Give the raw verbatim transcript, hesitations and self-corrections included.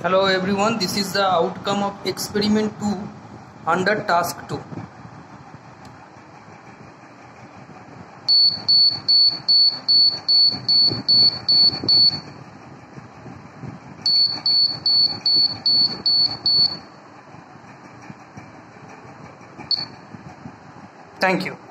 Hello everyone, this is the outcome of experiment two under task two. Thank you.